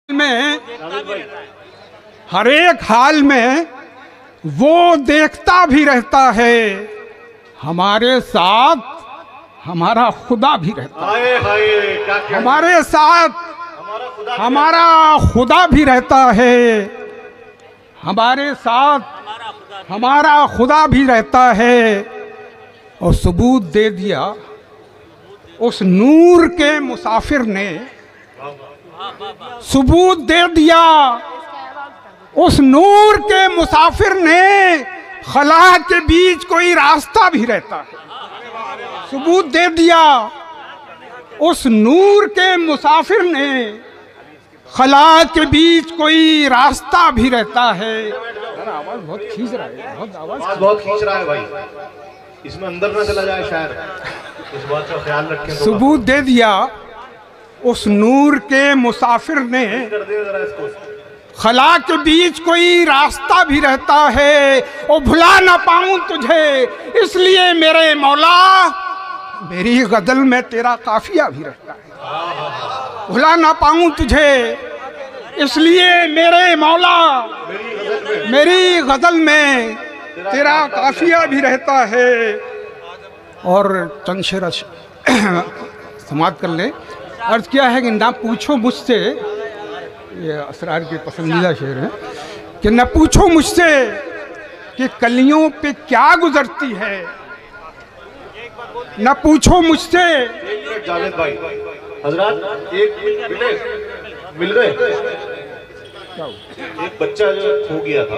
में हर एक हाल में वो देखता भी रहता है, हमारे साथ हमारा खुदा भी रहता है। हमारे साथ हमारा खुदा भी रहता है, हमारे साथ हमारा खुदा भी रहता है। और सबूत दे दिया उस नूर के मुसाफिर ने, सबूत दे दिया उस नूर के मुसाफिर ने, खला के बीच कोई रास्ता भी रहता है। सबूत दे दिया उस नूर के मुसाफिर ने, खला के बीच कोई रास्ता भी रहता है। आवाज बहुत खींच रहा है, बहुत खींच रहा है भाई, इसमें अंदर ना चला जाए शायद, इस बात का ख्याल रखें। सबूत दे दिया उस नूर के मुसाफिर ने, खला के बीच कोई रास्ता भी रहता है। और भुला ना पाऊं तुझे इसलिए मेरे मौला, मेरी गजल में तेरा काफिया भी रहता है। भुला ना पाऊं तुझे इसलिए मेरे मौला, मेरी गजल में तेरा काफिया भी रहता है। और चंद शेर समाप्त कर ले। अर्ज किया है कि ना पूछो मुझसे, ये असरार के पसंदीदा शेर है, कि न पूछो मुझसे कि कलियों पे क्या गुजरती है, न पूछो मुझसे। जावेद भाई हजरात एक मिल गए, एक बच्चा जो खो गया था,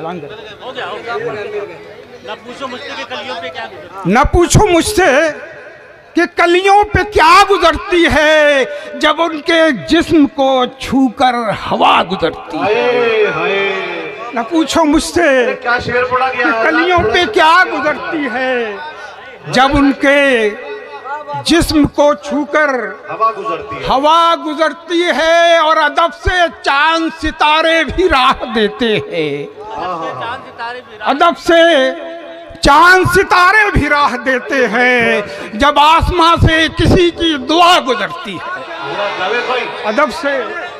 न पूछो मुझसे कि कलियों पे क्या गुजरती, न पूछो मुझसे कि कलियों पे क्या गुजरती है, जब उनके जिस्म को छूकर हवा गुजरती है। न पूछो मुझसे क्या शेर पड़ा कि कलियों पे क्या गुजरती है, जब उनके जिस्म को छूकर हवा गुजरती है। और अदब से चांद सितारे भी राह देते हैं, अदब से चांद सितारे भी राह देते हैं, जब आसमां से किसी की दुआ गुजरती है। अदब से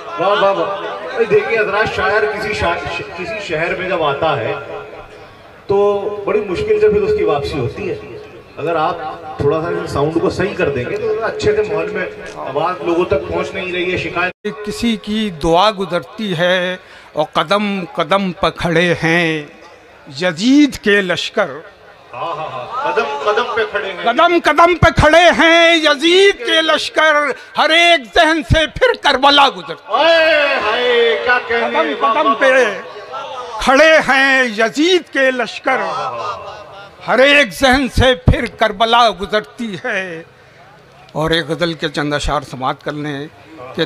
देखिए हजरात, शायर किसी शहर में जब आता है तो बड़ी मुश्किल से फिर उसकी वापसी होती है। अगर आप थोड़ा सा साउंड को सही कर देंगे तो अच्छे से माहौल में आवाज लोगों तक पहुंच नहीं रही है, शिकायत किसी की दुआ गुजरती है। और कदम कदम पर खड़े हैं यजीद के लश्कर, कदम कदम पे खड़े हैं, कदम कदम पे खड़े हैं यजीद के लश्कर, हर एक जहन से फिर करबला गुजरती है। क्या कहने, कदम कदम पे खड़े हैं यजीद के लश्कर, हर एक जहन से फिर करबला गुजरती है। और एक गज़ल के चंद अशार समाप्त कर लें कि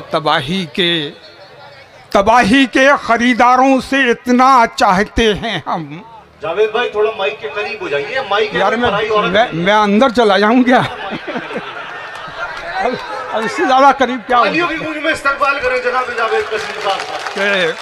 तबाही के खरीदारों से इतना चाहते हैं हम। जावेद भाई थोड़ा माइक के करीब हो जाइए, माइक यार मैं अंदर चला जाऊं क्या? अब इससे ज्यादा करीब क्या हो? की गूंज में इस्तकबाल करें जनाब जावेद कसीम साहब।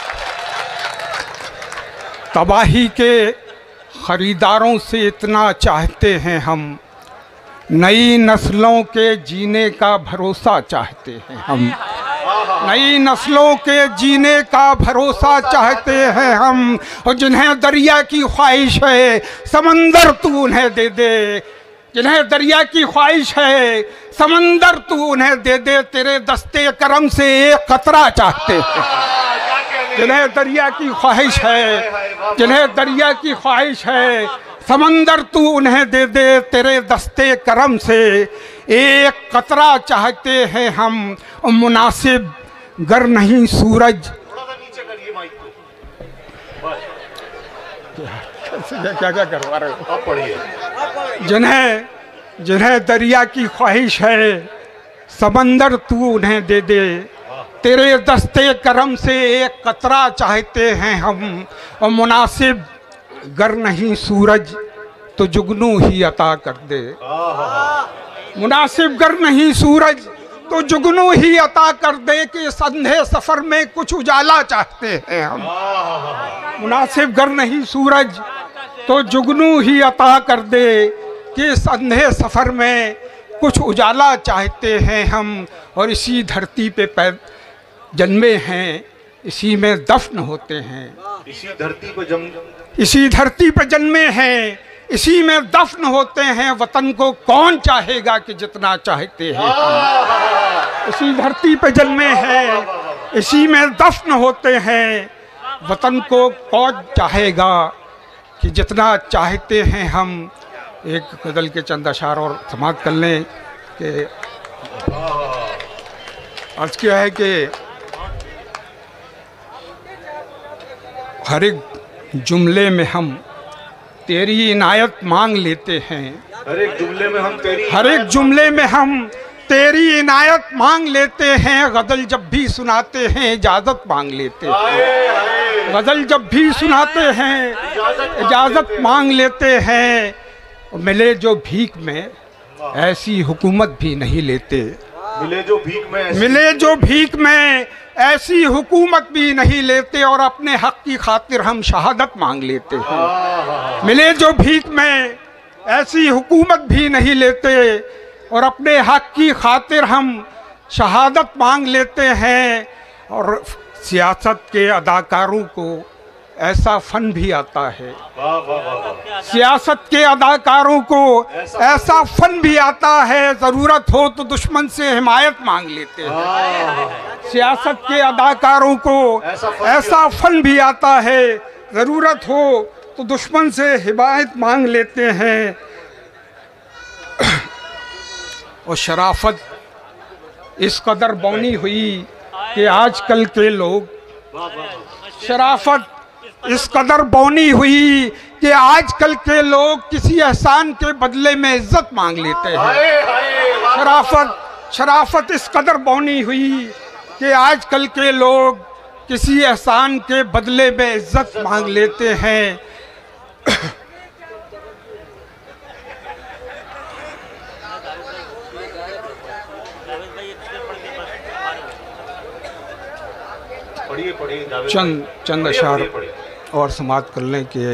तबाही के खरीदारों से इतना चाहते हैं हम, नई नस्लों के जीने का भरोसा चाहते हैं हम, नई नस्लों के जीने का भरोसा चाहते हैं हम। और जिन्हें दरिया की ख्वाहिश है समंदर तू उन्हें दे दे, जिन्हें दरिया की ख्वाहिश है समंदर तू उन्हें दे दे, तेरे दस्ते करम से एक कतरा चाहते हैं। जिन्हें दरिया की ख्वाहिश है, जिन्हें दरिया की ख्वाहिश है समंदर तू उन्हें दे दे, तेरे दस्ते करम से एक कतरा चाहते हैं हम। और मुनासिब गर नहीं सूरज, थोड़ा सा नीचे करिए माइक को, क्या क्या करवा रहे हो? आप पढ़िए। जिन्हें दरिया की ख्वाहिश है समंदर तू उन्हें दे दे, तेरे दस्ते करम से एक कतरा चाहते हैं हम। और मुनासिब गर नहीं सूरज तो जुगनू ही अता कर दे, मुनासिब गर नहीं सूरज तो जुगनू ही अता कर दे, कि अंधे सफर में कुछ उजाला चाहते हैं हम। मुनासिब गर नहीं सूरज तो जुगनू ही अता कर दे, कि अंधे सफर में कुछ उजाला चाहते हैं हम। और इसी धरती पे जन्मे हैं इसी में दफन होते हैं। इसी धरती पर जम इसी धरती पर जन्मे हैं इसी में दफन होते हैं। वतन को कौन चाहेगा कि जितना चाहते हैं हम। इसी धरती पर जन्मे हैं इसी में दफन होते हैं। वतन को कौन चाहेगा कि जितना चाहते हैं हम। एक गज़ल के चंद अशार और समाप्त कर लें कि अर्ज क्या है कि हर एक जुमले में हम तेरी इनायत मांग लेते हैं। हर एक जुमले में हम तेरी इनायत मांग लेते हैं। गज़ल जब भी सुनाते हैं इजाज़त मांग लेते हैं। गज़ल जब भी सुनाते हैं इजाज़त मांग लेते हैं। मिले जो भीख में ऐसी हुकूमत भी नहीं लेते। मिले जो भीख में ऐसी हुकूमत भी नहीं लेते। और अपने हक की खातिर हम शहादत मांग लेते हैं। मिले जो भीख में ऐसी हुकूमत भी नहीं लेते। और अपने हक की खातिर हम शहादत मांग लेते हैं। और सियासत के अदाकारों को ऐसा फन भी आता है। सियासत के अदाकारों को ऐसा फन भी आता है। ज़रूरत हो तो दुश्मन से हिमायत मांग लेते हैं। सियासत के अदाकारों को ऐसा फन भी आता है। ज़रूरत हो तो दुश्मन से हिमायत मांग लेते हैं। और शराफत इस कदर बौनी हुई कि आजकल के लोग शराफत इस कदर बौनी हुई कि आजकल के लोग किसी एहसान के बदले में इज्जत मांग लेते हैं। शराफत इस कदर बौनी हुई कि आजकल के लोग किसी एहसान के बदले में इज्जत मांग लेते हैं। चंद अशार और समाप्त कर लें कि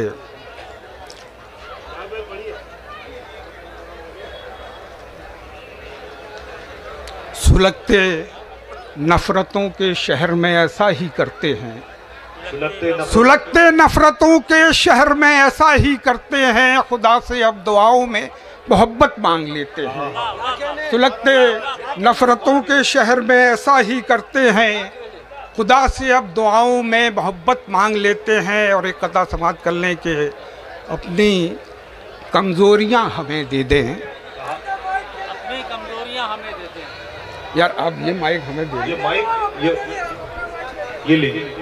सुलगते नफरतों के शहर में ऐसा ही करते हैं। सुलगते नफरतों के शहर में ऐसा ही करते हैं। खुदा से अब दुआओं में मोहब्बत मांग लेते हैं। सुलगते नफरतों के शहर में ऐसा ही करते हैं। खुदा से अब दुआओं में मोहब्बत मांग लेते हैं। और एक कथा समाप्त कर लें कि अपनी कमज़ोरियां हमें दे दें। अपनी कमजोरियां हमें दे दें। यार अब ये माइक हमें दे दें। ये माइक ये लीजिए।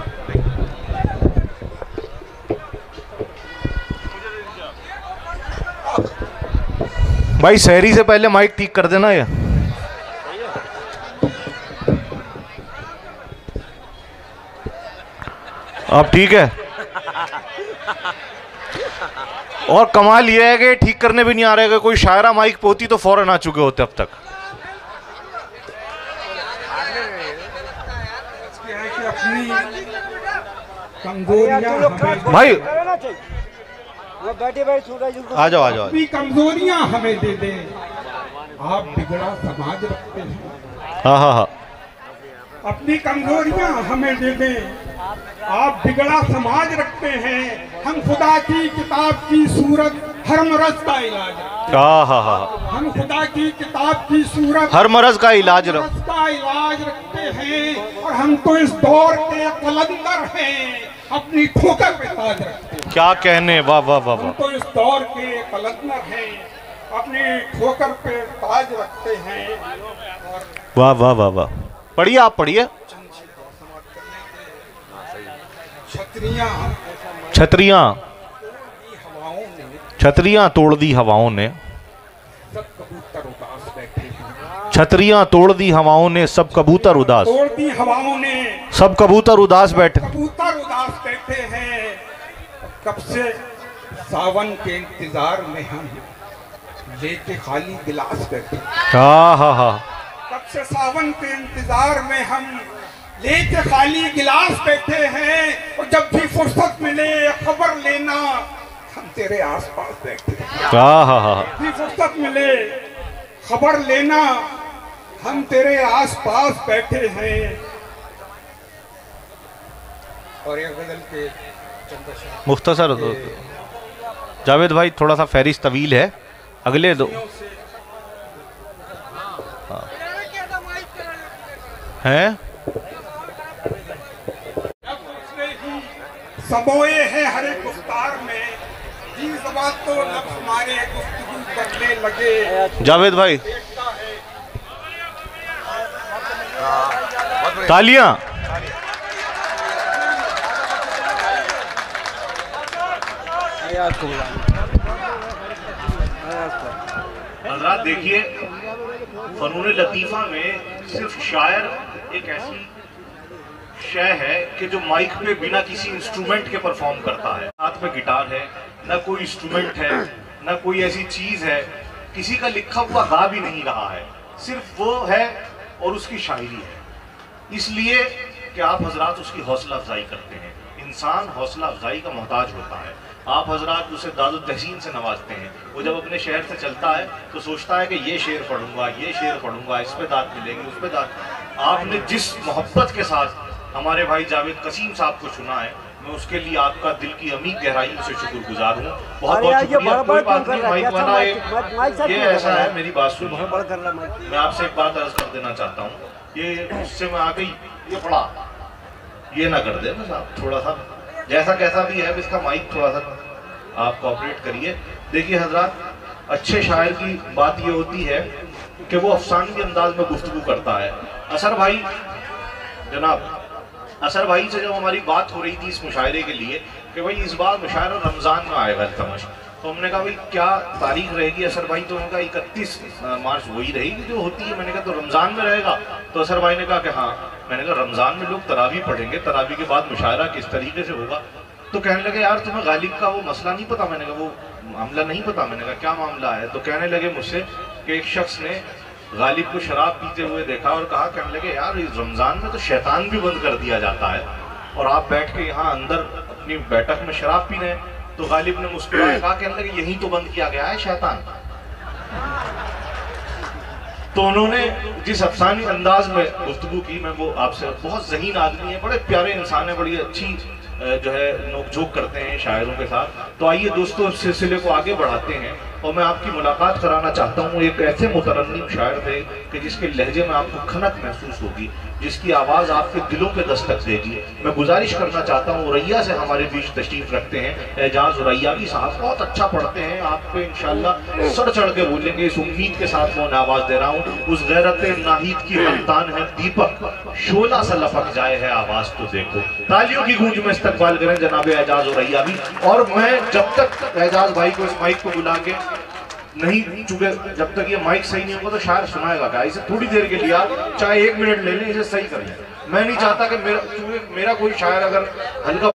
भाई शहरी से पहले माइक ठीक कर देना। ये अब ठीक है। और कमाल ये है कि ठीक करने भी नहीं आ रहा है। कोई शायरा माइक पोती तो फौरन आ चुके होते अब तक। भाई आ जाओ। अपनी कमजोरियां हमें दे दें। आप बिगड़ा समाज रखते हैं। हाँ। अपनी कमजोरियां हमें दे दें। आप बिगड़ा समाज रखते हैं। हम खुदा की किताब की सूरत हर मरज का इलाज रखते हैं। हम खुदा की किताब की सूरत हर मरज का इलाज रखते हैं। और हम तो इस दौर के कलंदर हैं। अपनी ठोकर पे ताज रखते हैं। क्या कहने। वाह वाह वाह। हम तो इस दौर के कलंदर हैं। अपनी ठोकर पे ताज रखते हैं। वाह वाह वाह वाह। पढ़िए आप पढ़िए। छतरियां तोड़ दी हवाओं ने। छतरियां तोड़ दी हवाओं ने सब कबूतर उदास। सब कबूतर उदास बैठे। हैं। कब से सावन के इंतजार में हम लेके खाली गिलास बैठे। कब से सावन के इंतजार में हम लेके खाली गिलास बैठे हैं। और जब भी फुर्सत मिले खबर लेना हम तेरे आसपास बैठे हैं। जब भी फुर्सत मिले खबर लेना हम तेरे आसपास बैठे हैं। और एक गजल के मुख्तसर जावेद भाई, थोड़ा सा फहरिस्त तवील है, अगले दो हैं। सबोए है हर एक गुफ्तार में, जी ज़बान तो लफ्ज़ मारे गुफ्तगू करने लगे। जावेद भाई तालियां। हज़रात देखिए, फनून लतीफ़ा में सिर्फ शायर एक ऐसी शय है कि जो माइक पे बिना किसी इंस्ट्रूमेंट के परफॉर्म करता है। हाथ में गिटार है, ना कोई इंस्ट्रूमेंट है, ना कोई ऐसी चीज है, किसी का लिखा हुआ गा भी नहीं रहा है, सिर्फ वो है और उसकी शायरी है। इसलिए कि आप हजरात उसकी हौसला अफजाई करते हैं। इंसान हौसला अफजाई का मोहताज होता है। आप हजरात उसे दादो तहसीन से नवाजते हैं। वो जब अपने शहर से चलता है तो सोचता है कि ये शेर पढ़ूंगा, ये शेर पढ़ूंगा, इस पे दाद मिलेगी, उस पे दाद। आपने जिस मोहब्बत के साथ हमारे भाई जावेद कसीम साहब को चुना है, मैं उसके लिए आपका दिल की अमीर गहराइयों से शुक्रगुजार हूँ। बहुत बहुत शुक्रिया। कोई बात नहीं, माइक वाला ये ऐसा है, मेरी बात सुनिए। मैं आपसे एक बात अर्ज कर देना चाहता हूँ, ये उससे मैं आ गई, ये पढ़ा, ये ना कर दे बस आप, थोड़ा सा जैसा कैसा भी है इसका माइक थोड़ा सा आप कोऑपरेट करिए। देखिए हजरात, अच्छे शायर की बात ये होती है कि वो अफसानी अंदाज में गुफ्तगू करता है। असर भाई, जनाब असर भाई से जब हमारी बात हो रही थी इस मुशायरे के लिए कि भाई इस बार मुशायरा रमज़ान में आएगा तमश, तो हमने कहा भाई क्या तारीख रहेगी असर भाई? तो उन्होंने कहा 31 मार्च वही रहेगी जो होती है। मैंने कहा तो रमज़ान में रहेगा? तो असर भाई ने कहा कि हाँ। मैंने कहा रमज़ान में लोग तरावी पढ़ेंगे, तरावी के बाद मुशायरा किस तरीके से होगा? तो कहने लगे यार तुम्हें गालिब का वो मसला नहीं पता? मैंने कहा वो मामला नहीं पता। मैंने कहा क्या मामला है? तो कहने लगे मुझसे कि एक शख्स ने गालिब को शराब पीते हुए देखा और कहा, कहने लगे यार इस रमज़ान में तो शैतान भी बंद कर दिया जाता है और आप बैठ के यहाँ अंदर अपनी बैठक में शराब पी रहे हैं। तो गालिब ने मुस्कुराया, कहा, कहने लगे यही तो बंद किया गया है शैतान। तो उन्होंने जिस अफसानी अंदाज में गुफ्तगू की, मैं वो आपसे, बहुत ज़हीन आदमी है, बड़े प्यारे इंसान है, बड़ी अच्छी जो है नोकझोंक करते हैं शायरों के साथ। तो आइए दोस्तों इस सिलसिले को आगे बढ़ाते हैं और मैं आपकी मुलाकात कराना चाहता हूँ एक ऐसे मुतरन्निम शायर थे कि जिसके लहजे में आपको खनक महसूस होगी, जिसकी आवाज़ आपके दिलों पे दस्तक देगी। मैं गुजारिश करना चाहता हूँ, रैया से हमारे बीच तशरीफ रखते हैं एजाज रैयावी साहब, बहुत अच्छा पढ़ते हैं, आप पे इंशाल्लाह सड़ चढ़ के बोलेंगे, इस उम्मीद के साथ मैं उन्हें आवाज़ दे रहा हूँ। उस गैरत नाहीद की मल्तान है दीपक, शोला सा लपक जाए है आवाज़ तो देखो। तालियों की गूंज में इस्तकबाल करें जनाब एजाज रैयावी। और मैं जब तक एजाज भाई को इस माइक को बुला के नहीं, चूंकि जब तक ये माइक सही नहीं होगा तो शायर सुनाएगा क्या? इसे थोड़ी देर के लिए आप चाहे 1 मिनट ले लें, इसे सही कर लें। मैं नहीं चाहता कि मेरा कोई शायर अगर हल्का